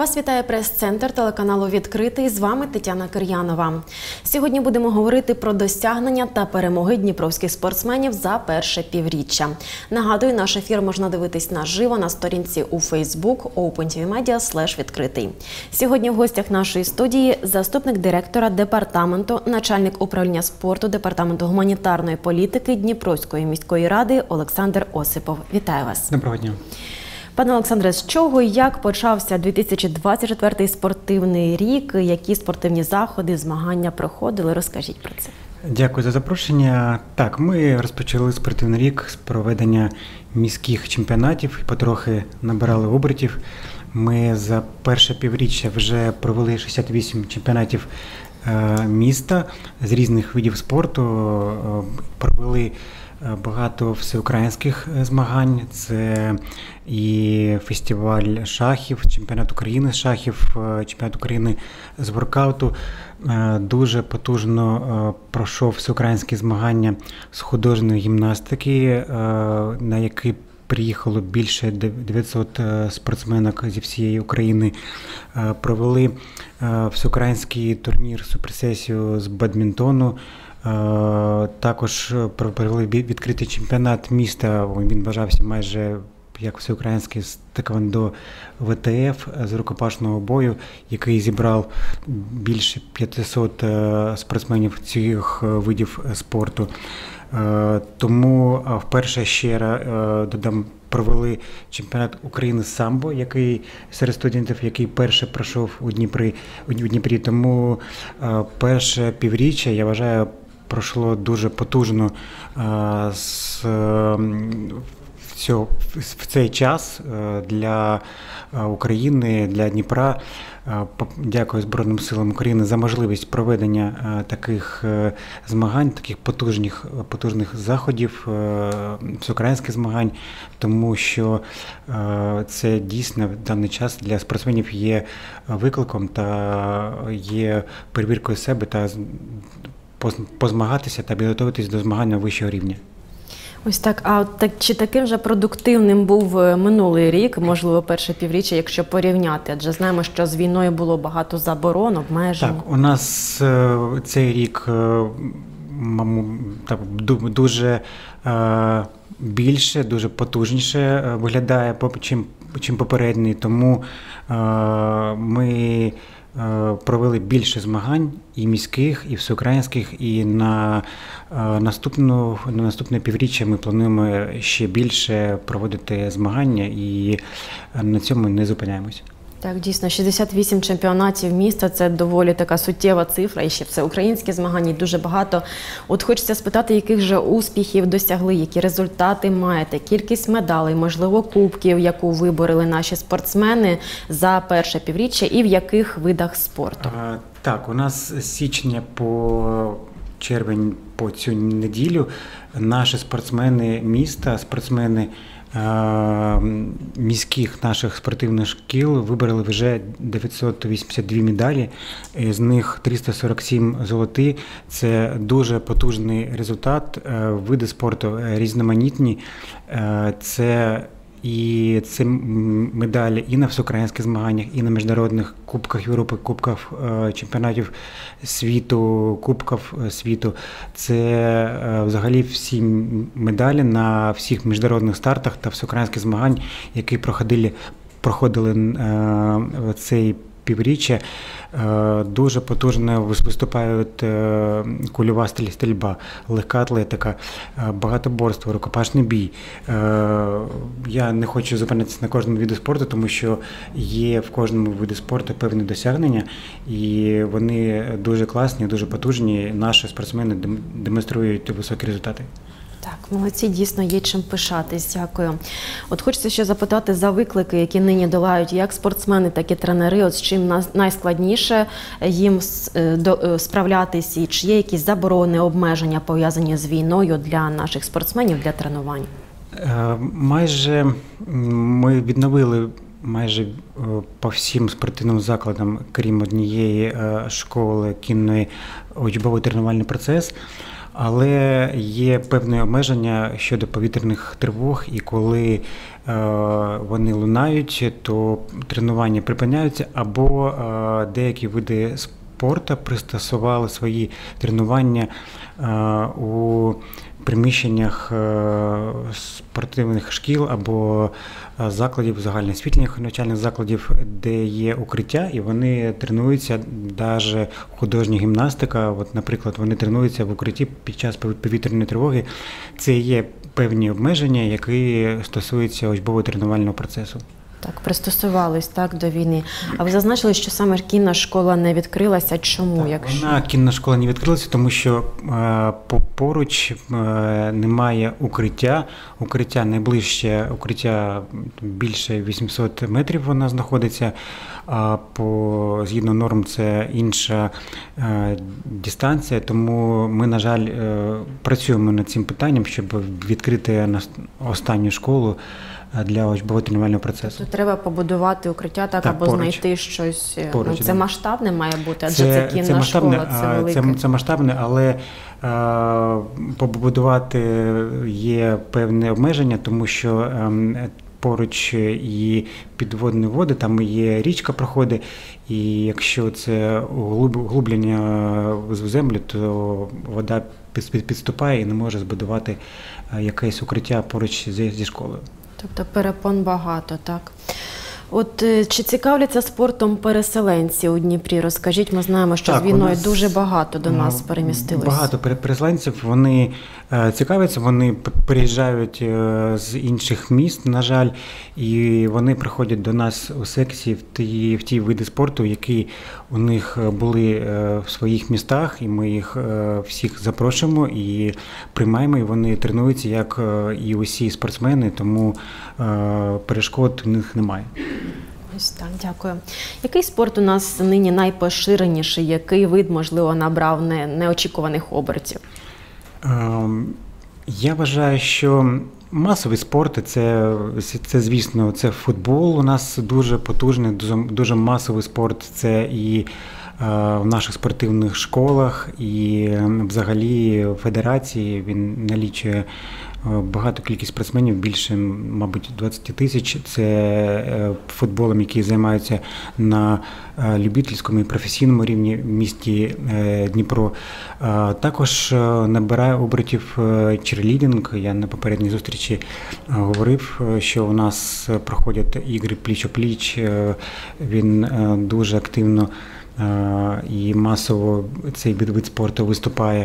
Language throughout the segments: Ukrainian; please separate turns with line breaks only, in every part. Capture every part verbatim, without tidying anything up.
Вас вітає прес-центр телеканалу «Відкритий». З вами Тетяна Кир'янова. Сьогодні будемо говорити про досягнення та перемоги дніпровських спортсменів за перше півріччя. Нагадую, наш ефір можна дивитись наживо на сторінці у Facebook OpenTVMedia слеш відкритий. Сьогодні в гостях нашої студії заступник директора департаменту, начальник управління спорту Департаменту гуманітарної політики Дніпровської міської ради Олександр Осипов. Вітаю вас.
Доброго дня.
Пане Олександре, з чого і як почався дві тисячі двадцять четвертий спортивний рік? Які спортивні заходи, змагання проходили? Розкажіть про це.
Дякую за запрошення. Так, ми розпочали спортивний рік з проведення міських чемпіонатів і потрохи набирали обертів. Ми за перше півріччя вже провели шістдесят вісім чемпіонатів міста з різних видів спорту, провели багато всеукраїнських змагань. Це і фестиваль шахів, чемпіонат України з шахів, чемпіонат України з воркауту. Дуже потужно пройшов всеукраїнські змагання з художньої гімнастики, на які приїхало більше дев'ятсот спортсменок зі всієї України. Провели всеукраїнський турнір, суперсесію з бадмінтону. Також провели відкритий чемпіонат міста, він вважався майже як всеукраїнський з теквондо В Т Ф з рукопашного бою, який зібрав більше п'ятисот спортсменів цих видів спорту. Тому вперше ще раз додам, провели чемпіонат України з самбо, який серед студентів, який перше пройшов у Дніпрі. У Дніпрі. Тому перше півріччя, я вважаю, пройшло дуже потужно з в цей час для України, для Дніпра. Дякую Збройним силам України за можливість проведення таких змагань, таких потужних, потужних заходів, всеукраїнських змагань, тому що це дійсно в даний час для спортсменів є викликом та є перевіркою себе та позмагатися та підготуватись до змагання вищого рівня.
Ось так. А от так, чи таким же продуктивним був минулий рік, можливо, перше півріччя, якщо порівняти? Адже знаємо, що з війною було багато заборон, обмежень.
Так, у нас цей рік так, дуже більше, дуже потужніше виглядає, чим, чим попередній. Тому ми провели більше змагань і міських, і всеукраїнських, і на наступну, на наступне півріччя ми плануємо ще більше проводити змагання і на цьому не зупиняємося.
Так, дійсно, шістдесят вісім чемпіонатів міста – це доволі така суттєва цифра, і ще всеукраїнські змагання, дуже багато. От хочеться спитати, яких же успіхів досягли, які результати маєте, кількість медалей, можливо, кубків, яку вибороли наші спортсмени за перше півріччя, і в яких видах спорту?
А, так, у нас з січня по червень, по цю неділю, наші спортсмени міста, спортсмени міських наших спортивних шкіл вибрали вже дев'ятсот вісімдесят дві медалі, з них триста сорок сім золоті. Це дуже потужний результат. Види спорту різноманітні. Це І це медалі і на всеукраїнських змаганнях, і на міжнародних кубках Європи, кубках чемпіонатів світу, кубків світу. Це взагалі всі медалі на всіх міжнародних стартах та всеукраїнських змагань, які проходили, проходили цей півріччя. Дуже потужно виступають кульова стрільба, легка атлетика, багатоборство, рукопашний бій. Я не хочу зупинитися на кожному виді спорту, тому що є в кожному виді спорту певні досягнення, і вони дуже класні, дуже потужні. Наші спортсмени демонструють високі результати.
Так, молодці, дійсно є чим пишатись, дякую. От хочеться ще запитати за виклики, які нині долають як спортсмени, так і тренери, от з чим найскладніше їм справлятись, і чи є якісь заборони, обмеження пов'язані з війною для наших спортсменів, для тренувань?
Майже ми відновили майже по всім спортивним закладам, крім однієї школи, кінної, учбовий тренувальний процес. але є певне обмеження щодо повітряних тривог, і коли вони лунають, то тренування припиняються, або деякі види спорту пристосували свої тренування у приміщеннях спортивних шкіл або закладів, загальноосвітніх навчальних закладів, де є укриття, і вони тренуються, навіть художня гімнастика, от, наприклад, вони тренуються в укритті під час повітряної тривоги. Це є певні обмеження, які стосуються учбово-тренувального процесу.
Так, пристосувались так до війни. А ви зазначили, що саме кінна школа не відкрилася. Чому?
Так,
якщо...
Вона, кінна школа не відкрилася, тому що е, поруч е, немає укриття. Укриття найближче, укриття більше вісімсот метрів вона знаходиться, а по, згідно норм це інша е, дистанція, тому ми, на жаль, е, працюємо над цим питанням, щоб відкрити останню школу для учбово-тренувального процесу.
Тобто треба побудувати укриття так, так або поруч. Знайти щось.
Поруч,
ну, це
да.
масштабне має бути, адже
це,
це кінна
це
школа, це велике.
Це, це масштабне, але е, побудувати є певне обмеження, тому що е, поруч і підводні води, там є річка проходить, і якщо це углублення в землю, то вода підступає і не може збудувати якесь укриття поруч зі, зі школою.
Тобто перепон багато, так? От чи цікавляться спортом переселенці у Дніпрі? Розкажіть, ми знаємо, що так, з війною дуже багато до нас перемістилось.
Багато переселенців, вони цікавляться, вони приїжджають з інших міст, на жаль, і вони приходять до нас у секції в ті, в ті види спорту, які у них були в своїх містах, і ми їх всіх запрошуємо і приймаємо, і вони тренуються, як і усі спортсмени, тому перешкод у них немає.
Ось так, дякую. Який спорт у нас нині найпоширеніший? Який вид, можливо, набрав не, неочікуваних обертів?
Я вважаю, що масові спорти, це, це, звісно, це футбол у нас дуже потужний, дуже, дуже масовий спорт. Це і в наших спортивних школах, і взагалі в федерації він налічує багато кількість спортсменів, більше, мабуть, двадцять тисяч. Це футболом, які займаються на любительському і професійному рівні в місті Дніпро. Також набирає обертів черлідинг. Я на попередній зустрічі говорив, що у нас проходять ігри пліч-о-пліч. Він дуже активно і масово цей вид спорту виступає.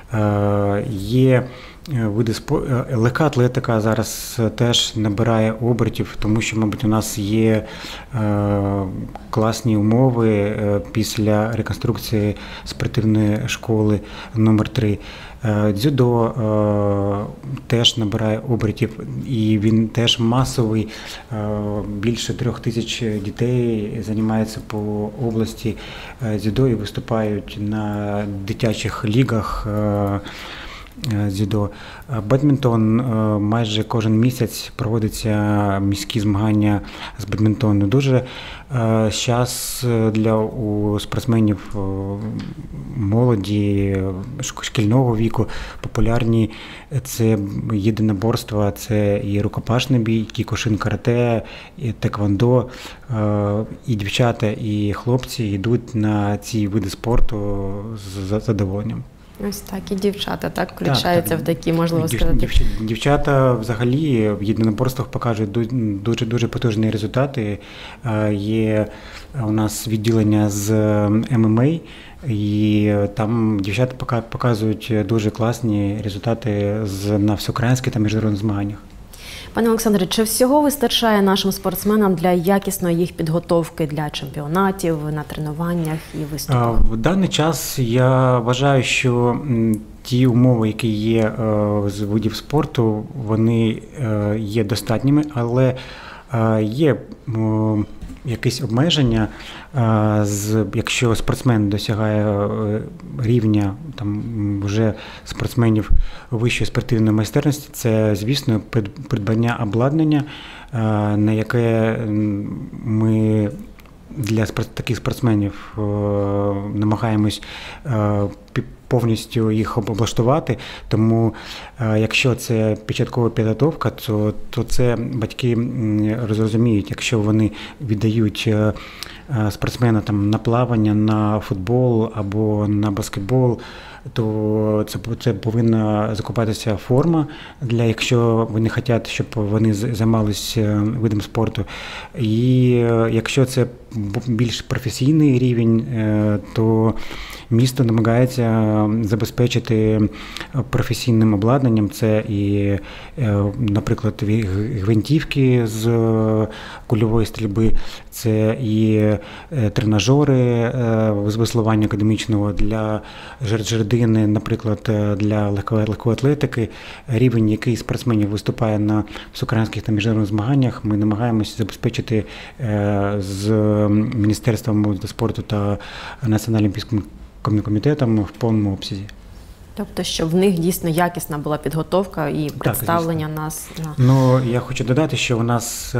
Є види спорту, легка атлетика зараз теж набирає обертів, тому що, мабуть, у нас є класні умови після реконструкції спортивної школи номер три. Дзюдо теж набирає обертів, і він теж масовий. Більше трьох тисяч дітей займаються по області дзюдо і виступають на дитячих лігах дзюдо. Бадмінтон, майже кожен місяць проводяться міські змагання з бадмінтону. Дуже зараз для у спортсменів молоді, шкільного віку популярні це єдиноборства, це і рукопашний бій, кікошин, карате, і теквондо. І дівчата, і хлопці йдуть на ці види спорту з задоволенням.
Ось так, і дівчата так включаються так, так. в такі, можливо
Дів,
сказати.
Дів, дівчата взагалі в єдиноборствах покажуть дуже-дуже потужні результати. Є у нас відділення з ем ем а, і там дівчата показують дуже класні результати на всеукраїнських та міжнародних змаганнях.
Пане Олександре, чи всього вистачає нашим спортсменам для якісної їх підготовки для чемпіонатів, на тренуваннях і виступах?
В даний час я вважаю, що ті умови, які є з видів спорту, вони є достатніми, але є якісь обмеження, якщо спортсмен досягає рівня там вже спортсменів вищої спортивної майстерності, це, звісно, придбання обладнання, на яке ми для таких спортсменів намагаємось повністю їх облаштувати, тому якщо це початкова підготовка, то, то це батьки розуміють, якщо вони віддають спортсмена там на плавання, на футбол або на баскетбол, то це, це повинна закупатися форма, для якщо вони хочуть, щоб вони займалися видом спорту. І якщо це більш професійний рівень, то місто намагається забезпечити професійним обладнанням. Це і, наприклад, гвинтівки з кульової стрільби, це і тренажери з веслування академічного для жердини, наприклад, для легкої атлетики. Рівень, який спортсменів виступає на всеукраїнських та міжнародних змаганнях, ми намагаємося забезпечити з Міністерством спорту та Національним олімпійським комітетом в повному обсязі.
Тобто, щоб в них дійсно якісна була підготовка і представлення так, нас. На...
Ну, я хочу додати, що у нас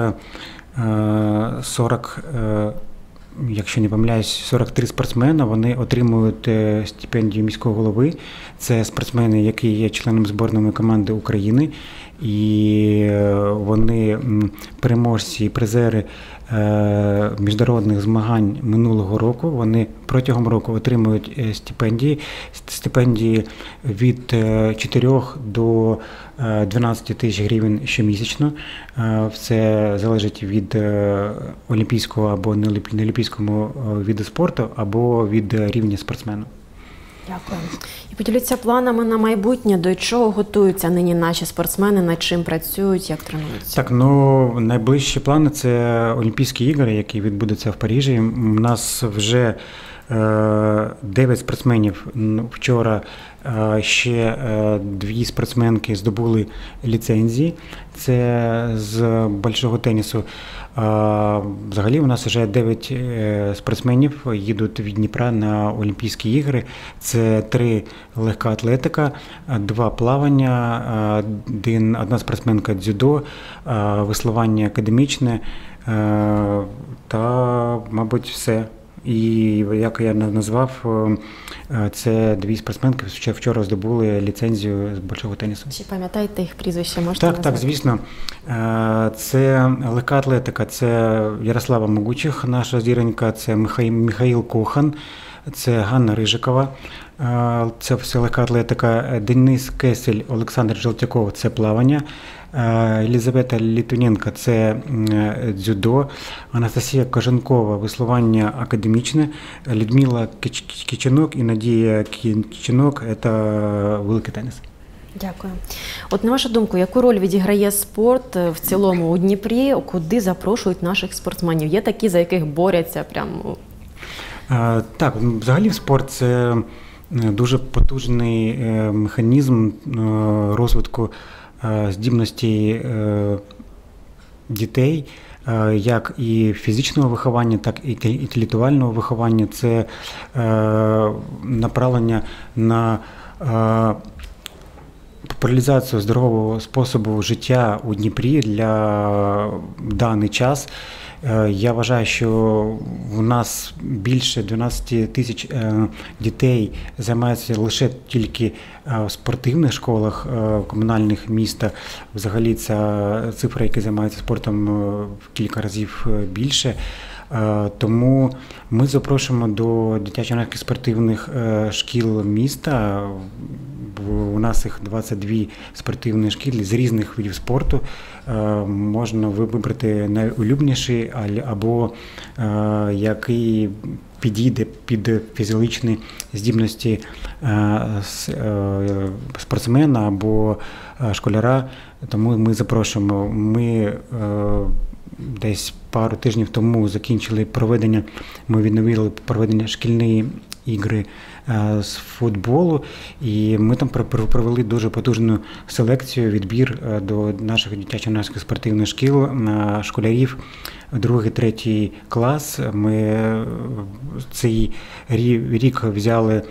сорок, якщо не помиляюсь, сорок три спортсмена, вони отримують стипендію міського голови. Це спортсмени, які є членом збірної команди України, і вони переможці і призери міжнародних змагань минулого року. Вони протягом року отримують стипендії, стипендії від чотирьох до дванадцяти тисяч гривень щомісячно. Це залежить від олімпійського або неолімпійського виду спорту, або від рівня спортсмена.
Дякую. І поділіться планами на майбутнє, до чого готуються нині наші спортсмени, над чим працюють, як тренуються?
Так, ну, найближчі плани – це Олімпійські ігри, які відбудуться в Парижі. У нас вже дев'ять спортсменів. Вчора ще дві спортсменки здобули ліцензії. Це з большого тенісу. Взагалі у нас вже дев'ять спортсменів їдуть від Дніпра на Олімпійські ігри. Це три легка атлетика, два плавання, один, одна спортсменка дзюдо, веслування академічне та, мабуть, все. І, як я назвав, це дві спортсменки, що вчора здобули ліцензію з большого тенісу.
Чи пам'ятаєте їх прізвище? Можете
так,
назвати?
Так, звісно. Це легка атлетика, це Ярослава Могучих, наша зіронька, це Михаїл Кохан, це Ганна Рижикова, це все легка атлетика, Денис Кесель, Олександр Желтяков, це плавання, Єлизавета Літвіненко – це дзюдо, Анастасія Коженкова – веслування академічне, Людмила Кичинок і Надія Кичинок – це великий теніс.
Дякую. От на вашу думку, яку роль відіграє спорт в цілому у Дніпрі, куди запрошують наших спортсменів? Є такі, за яких борються прямо?
Так, взагалі спорт – це дуже потужний механізм розвитку здібності дітей, як і фізичного виховання, так і інтелектуального виховання. Це направлення на популяризацію здорового способу життя у Дніпрі для даний час. Я вважаю, що у нас більше дванадцять тисяч дітей займаються лише тільки в спортивних школах комунальних міста. Взагалі ця цифра, які займаються спортом, в кілька разів більше. Тому ми запрошуємо до дитячо-юнацьких спортивних шкіл міста. У нас їх двадцять дві спортивні шкіли з різних видів спорту. Можна вибрати найулюбленіший або який підійде під фізіологічні здібності спортсмена або школяра. Тому ми запрошуємо. Ми десь пару тижнів тому закінчили проведення, ми відновили проведення шкільної ігри з футболу, і ми там провели дуже потужну селекцію, відбір до наших дитячо-юнацьких спортивних шкіл, школярів другий, третій клас. Ми цей рік взяли,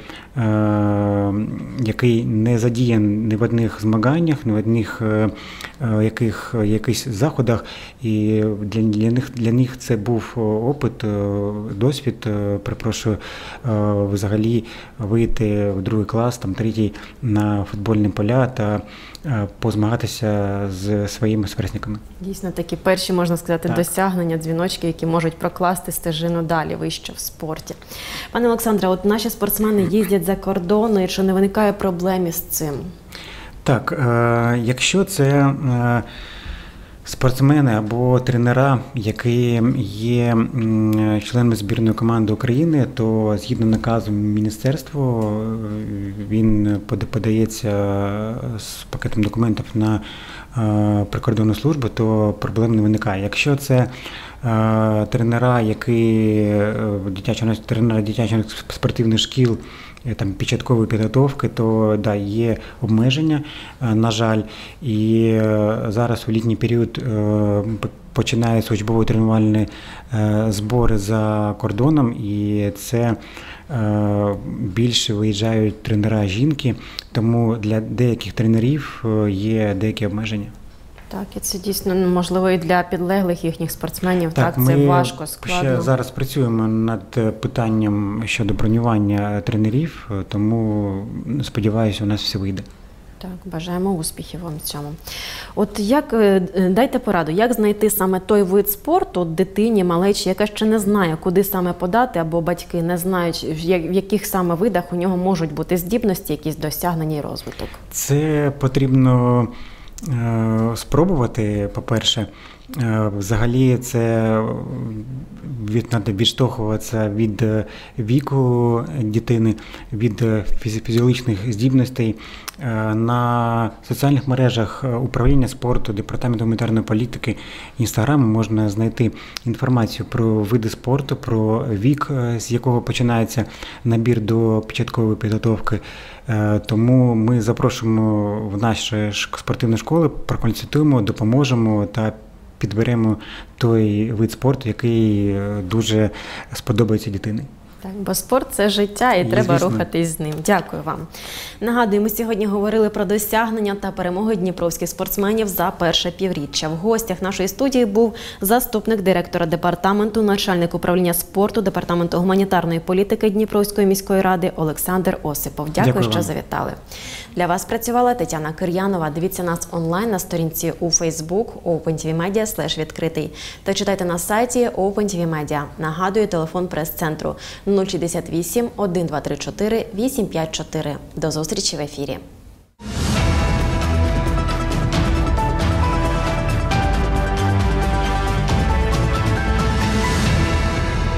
який не задіяний ні в одних змаганнях, ні в одних яких, якихось заходах, і для, для, них, для них це був опит, досвід, перепрошую, взагалі вийти в другий клас, там, третій на футбольні поля та позмагатися з своїми сверстниками.
Дійсно, такі перші, можна сказати,
так.
досягнення, дзвіночки, які можуть прокласти стежину далі, вище в спорті. Пане Олександре, от наші спортсмени їздять за кордон, і чи не виникає проблем із цим?
Так, е, якщо це е, спортсмени або тренера, які є членами збірної команди України, то згідно наказу міністерства він подається з пакетом документів на е, прикордонну службу, то проблем не виникає. Якщо це е, тренера, які дитячо, тренера дитячих спортивних шкіл, там початкової підготовки, то да, є обмеження, на жаль, і зараз у літній період починаються учбово-тренувальні збори за кордоном, і це більше виїжджають тренера жінки, тому для деяких тренерів є деякі обмеження.
Так, і це дійсно можливо і для підлеглих їхніх спортсменів. Так, так, це
ми
важко, складно.
Ще зараз працюємо над питанням щодо бронювання тренерів, тому сподіваюся, у нас все вийде.
Так, бажаємо успіхів вам в цьому. От як, дайте пораду, як знайти саме той вид спорту дитині, малечі, яка ще не знає, куди саме подати, або батьки не знають, в яких саме видах у нього можуть бути здібності, якісь досягнення і розвиток?
Це потрібно спробувати, по-перше. Взагалі це від, треба відштовхуватися від віку дитини, від фізіологічних здібностей. На соціальних мережах управління спорту, департаменту гуманітарної політики, інстаграму можна знайти інформацію про види спорту, про вік, з якого починається набір до початкової підготовки. Тому ми запрошуємо в наші спортивні школи, проконсультуємо, допоможемо та підберемо той вид спорту, який дуже сподобається дитині.
Так, бо спорт – це життя, і, і треба звісно. Рухатись з ним. Дякую вам. Нагадую, ми сьогодні говорили про досягнення та перемоги дніпровських спортсменів за перше півріччя. В гостях нашої студії був заступник директора департаменту, начальник управління спорту, департаменту гуманітарної політики Дніпровської міської ради Олександр Осипов. Дякую, Дякую що вам. завітали. Для вас працювала Тетяна Кир'янова. Дивіться нас онлайн на сторінці у Facebook OpenTVMedia слеш відкритий та читайте на сайті OpenTVMedia. Нагадую, телефон прес-центру нуль шістдесят вісім, один два три чотири, вісім п'ять чотири. До зустрічі в ефірі.